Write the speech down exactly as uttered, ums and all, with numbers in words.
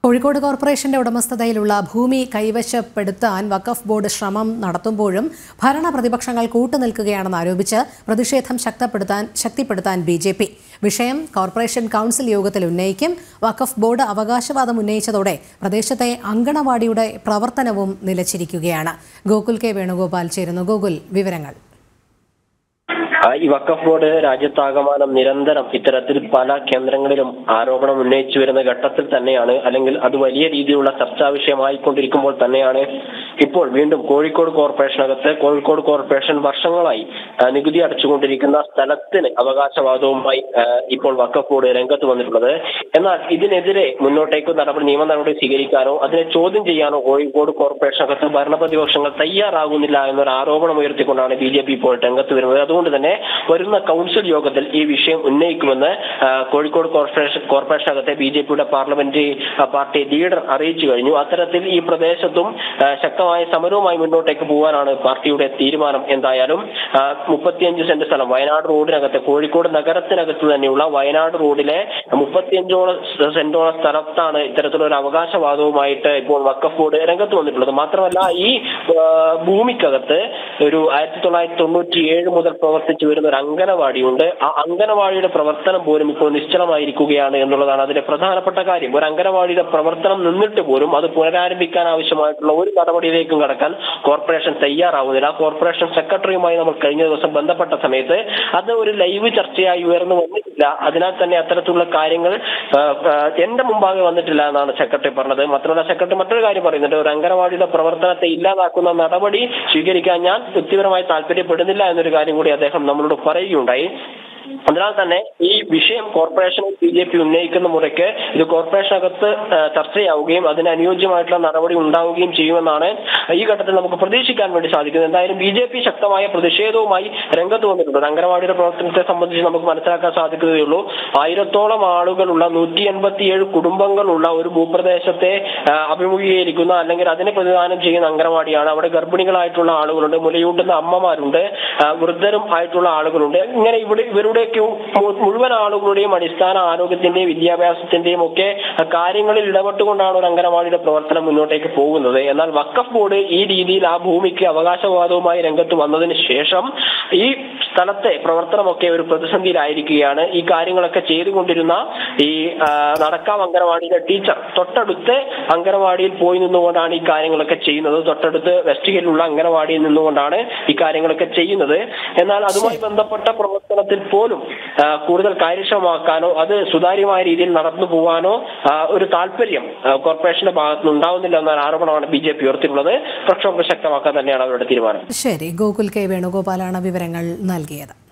കോഴിക്കോട് കോർപ്പറേഷന്റെ ഉടമസ്ഥതയിലുള്ള ഭൂമി കൈവശപ്പെടുത്താൻ വഖഫ് ബോർഡ് ശ്രമം നടത്തുമ്പോഴും ഭരണ പ്രതിപക്ഷങ്ങൾ കൂട്ടുനിൽക്കുകയാണെന്ന് ആരോപിച്ച് പ്രതിഷേധം ശക്തിപ്പെടുത്താൻ ശക്തിപ്പെടുത്താൻ ബി ജെ പി വിഷയം കോർപ്പറേഷൻ കൗൺസിൽ യോഗത്തിൽ ഉന്നയിക്കും. വഖഫ് ബോർഡ് അവകാശവാദം ഉന്നയിച്ചതോടെ പ്രദേശത്തെ അങ്കണവാടിയുടെ പ്രവർത്തനവും നിലച്ചിരിക്കുകയാണ്. ഗോകുൽ കെ വേണുഗോപാൽ ചേരുന്നു. ഗോകുൽ, വിവരങ്ങൾ. ഈ വഖഫ് ബോർഡ് രാജ്യത്താകമാനം നിരന്തരം ഇത്തരത്തിൽ പല കേന്ദ്രങ്ങളിലും ആരോപണം ഉന്നയിച്ചു വരുന്ന ഘട്ടത്തിൽ തന്നെയാണ്, അല്ലെങ്കിൽ അത് വലിയ രീതിയിലുള്ള ചർച്ചാ വിഷയമായിക്കൊണ്ടിരിക്കുമ്പോൾ തന്നെയാണ് ഇപ്പോൾ വീണ്ടും കോഴിക്കോട് കോർപ്പറേഷനകത്ത് കോഴിക്കോട് കോർപ്പറേഷൻ വർഷങ്ങളായി നികുതി അടച്ചുകൊണ്ടിരിക്കുന്ന സ്ഥലത്തിന് അവകാശവാദവുമായി ഇപ്പോൾ വഖഫ് ബോർഡ് രംഗത്ത് വന്നിട്ടുള്ളത്. എന്നാൽ ഇതിനെതിരെ മുന്നോട്ടേക്ക് നടപടി നിയമ നടപടി സ്വീകരിക്കാനോ അതിനെ ചോദ്യം ചെയ്യാനോ കോഴിക്കോട് കോർപ്പറേഷനകത്ത് ഭരണപ്രതിപക്ഷങ്ങൾ തയ്യാറാകുന്നില്ല എന്നൊരു ആരോപണം ഉയർത്തിക്കൊണ്ടാണ് ബി ജെ പി ഇപ്പോൾ രംഗത്ത് വരുന്നത്. അതുകൊണ്ട് തന്നെ വരുന്ന കൗൺസിൽ യോഗത്തിൽ ഈ വിഷയം ഉന്നയിക്കുമെന്ന് കോഴിക്കോട് കോർപ്പറേഷൻ കോർപ്പറേഷനകത്തെ ബി ജെ പിയുടെ പാർലമെന്ററി പാർട്ടി ലീഡർ അറിയിച്ചു കഴിഞ്ഞു. അത്തരത്തിൽ ഈ പ്രദേശത്തും ശക്തമായ സമരവുമായി മുന്നോട്ടേക്ക് പോകാനാണ് പാർട്ടിയുടെ തീരുമാനം. എന്തായാലും മുപ്പത്തിയഞ്ച് സെന്റ് സ്ഥലം വയനാട് റോഡിനകത്ത് കോഴിക്കോട് നഗരത്തിനകത്ത് തന്നെയുള്ള വയനാട് റോഡിലെ മുപ്പത്തിയഞ്ചോളം സെന്റോളം സ്ഥലത്താണ് ഇത്തരത്തിലൊരു അവകാശവാദവുമായിട്ട് ഇപ്പോൾ വഖഫ് ബോർഡ് രംഗത്ത് വന്നിട്ടുള്ളത്. മാത്രമല്ല, ഈ ഭൂമിക്കകത്ത് ഒരു ആയിരത്തി തൊള്ളായിരത്തി തൊണ്ണൂറ്റി ഏഴ് മുതൽ പ്രവർത്തിച്ചു വരുന്ന ഒരു അംഗനവാടിയുണ്ട്. ആ അംഗനവാടിയുടെ പ്രവർത്തനം പോലും ഇപ്പോൾ നിശ്ചലമായിരിക്കുകയാണ് എന്നുള്ളതാണ് അതിന്റെ പ്രധാനപ്പെട്ട കാര്യം. ഒരു അംഗനവാടിയുടെ പ്രവർത്തനം നിന്നിട്ട് പോലും അത് പുനരാരംഭിക്കാൻ ആവശ്യമായിട്ടുള്ള ഒരു നടപടിയിലേക്കും കടക്കാൻ കോർപ്പറേഷൻ തയ്യാറാവുന്നില്ല. കോർപ്പറേഷൻ സെക്രട്ടറിയുമായി നമ്മൾ കഴിഞ്ഞ ദിവസം ബന്ധപ്പെട്ട സമയത്ത് അത് ഒരു ലൈവ് ചർച്ചയായി ഉയർന്നു വന്നിട്ടില്ല. അതിനാൽ തന്നെ അത്തരത്തിലുള്ള കാര്യങ്ങൾ എന്റെ മുമ്പാകെ വന്നിട്ടില്ല എന്നാണ് സെക്രട്ടറി പറഞ്ഞത്. മാത്രമല്ല, സെക്രട്ടറി മറ്റൊരു കാര്യം പറയുന്നുണ്ട്, ഒരു അംഗനവാടിയുടെ പ്രവർത്തനത്തെ ഇല്ലാതാക്കുന്ന നടപടി സ്വീകരിക്കാൻ ഞാൻ വ്യക്തിപരമായി താല്പര്യപ്പെടുന്നില്ല എന്നൊരു കാര്യം കൂടി അദ്ദേഹം നമ്മളോട് പറയുകയുണ്ടായി. അതിനാൽ തന്നെ ഈ വിഷയം കോർപ്പറേഷൻ ബി ജെ പി ഉന്നയിക്കുന്ന മുറയ്ക്ക് ഇത് കോർപ്പറേഷനകത്ത് ചർച്ചയാവുകയും അതിന് അനുയോജ്യമായിട്ടുള്ള നടപടി ഉണ്ടാവുകയും ചെയ്യുമെന്നാണ് ഈ ഘട്ടത്തിൽ നമുക്ക് പ്രതീക്ഷിക്കാൻ വേണ്ടി സാധിക്കുന്നത്. എന്തായാലും ബി ജെ പി ശക്തമായ പ്രതിഷേധവുമായി രംഗത്ത് വന്നിട്ടുണ്ട്. അംഗനവാടിയുടെ പ്രവർത്തനത്തെ സംബന്ധിച്ച് നമുക്ക് മനസ്സിലാക്കാൻ സാധിക്കുകയുള്ളൂ. ആയിരത്തോളം ആളുകളുള്ള നൂറ്റി എൺപത്തിയേഴ് കുടുംബങ്ങളുള്ള ഒരു ഭൂപ്രദേശത്തെ അഭിമുഖീകരിക്കുന്ന അല്ലെങ്കിൽ അതിനെ പ്രതിദാനം ചെയ്യുന്ന അംഗനവാടിയാണ്. അവിടെ ഗർഭിണികളായിട്ടുള്ള ആളുകളുണ്ട്, മുലയൂട്ടുന്ന അമ്മമാരുണ്ട്, വൃദ്ധരും ആയിട്ടുള്ള ആളുകളുണ്ട്. ഇങ്ങനെ ഇവിടെ ഇവരുടെ മുഴുവൻ ആളുകളുടെയും അടിസ്ഥാന ആരോഗ്യത്തിന്റെയും വിദ്യാഭ്യാസത്തിന്റെയും ഒക്കെ കാര്യങ്ങളിൽ ഇടപെട്ടുകൊണ്ടാണ് ഒരു അംഗനവാടിയുടെ പ്രവർത്തനം മുന്നോട്ടേക്ക് പോകുന്നത്. എന്നാൽ വഖഫ് ബോർഡ് ഈ രീതിയിൽ ആ ഭൂമിക്ക് അവകാശവാദവുമായി രംഗത്ത് വന്നതിന് ശേഷം ഈ സ്ഥലത്തെ പ്രവർത്തനമൊക്കെ ഒരു പ്രതിസന്ധിയിലായിരിക്കുകയാണ്. ഈ കാര്യങ്ങളൊക്കെ ചെയ്തുകൊണ്ടിരുന്ന ഈ നടക്കാവ് അംഗനവാടിയിലെ ടീച്ചർ തൊട്ടടുത്ത് അംഗനവാടിയിൽ പോയി നിന്നുകൊണ്ടാണ് ഈ കാര്യങ്ങളൊക്കെ ചെയ്യുന്നത്. തൊട്ടടുത്ത് വെസ്റ്റ് ഹില്ലുള്ള അംഗനവാടിയിൽ നിന്നുകൊണ്ടാണ് ഈ കാര്യങ്ങളൊക്കെ ചെയ്യുന്നത്. എന്നാൽ അതുമായി ബന്ധപ്പെട്ട പ്രവർത്തനത്തിൽ പോലും കൂടുതൽ കാര്യക്ഷമമാക്കാനോ അത് സുതാര്യമായ രീതിയിൽ നടന്നു പോകാനോ ഒരു താല്പര്യം കോർപ്പറേഷന്റെ ഭാഗത്തുനിന്ന് ഉണ്ടാവുന്നില്ല എന്ന ആരോപണമാണ് ബി ജെ പി ഉയർത്തിയിട്ടുള്ളത്. പ്രക്ഷോഭം ശക്തമാക്കാൻ തന്നെയാണ് അവരുടെ തീരുമാനം. ശരി, ഗോകുൽ കെ വേണുഗോപാലാണ് വിവരങ്ങൾ നൽകിയത്.